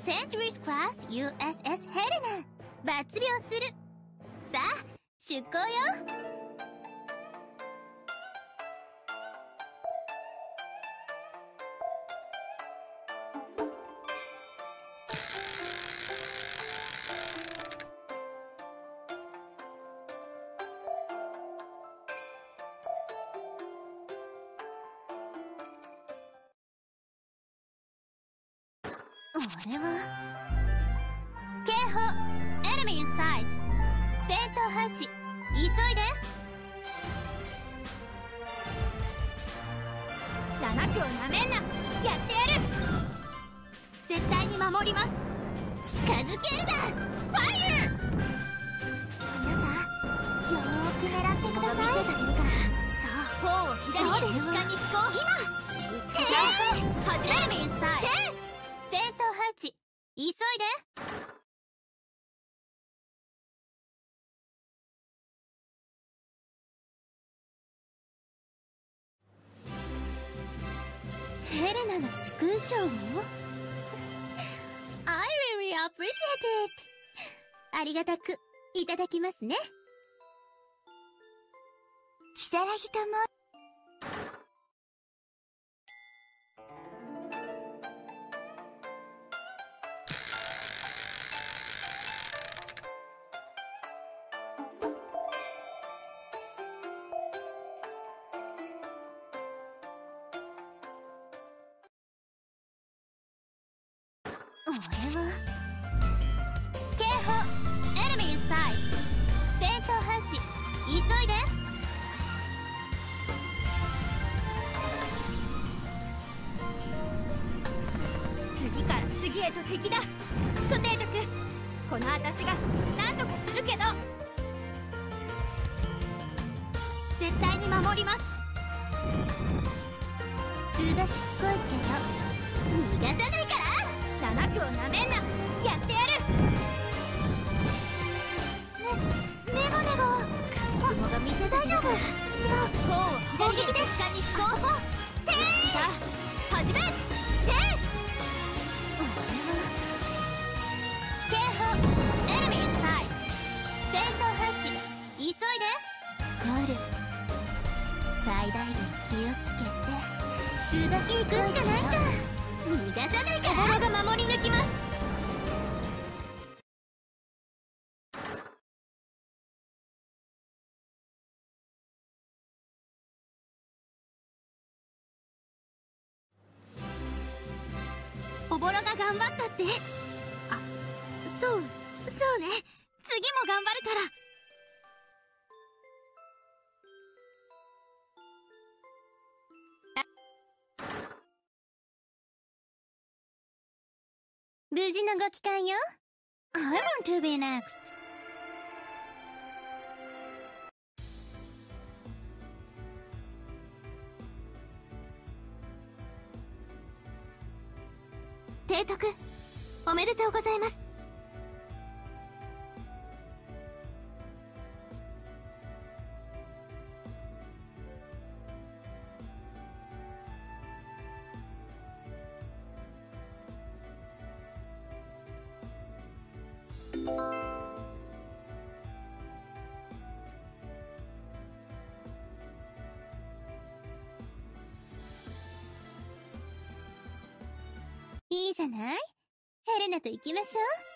Centuries Class USS ヘレナ、抜病する。さあ出航よ。俺は警報、エネミーインサイト、戦闘配置、急いで。 7区をなめんな、やってやる。絶対に守ります。 近づけるな、ファイヤー。皆さんよーく狙ってください。見せてあげるから。さあ砲を左へ時間に思考。今撃ちかけ始める。エネミーインサイト、戦闘配置、急いで。ヘレナの殊勲賞をI really appreciate it。 ありがたくいただきますね。キサラギとも。俺は警報、エネミーインサイト、戦闘配置、急いで。 次から次へと敵だ。ソテート君、この私が何とかするけど。絶対に守ります。 図がしっこいけど逃がさないから。 7区をなめんな、やってやる。 メガネが雲が見せ大丈夫。違う、砲を左へ時間に思考。てー始め。てー警報、エネミーインサイト、戦闘配置、急いで。夜最大限気をつけて。図がし行くしかないんだ。逃がさないから。 俺が守り抜きます。おぼろが頑張ったって。あ、そうね、次も頑張るから。 無事のご帰還よ。I want to be next。 提督、おめでとうございます。 いいじゃない。ヘレナと行きましょう。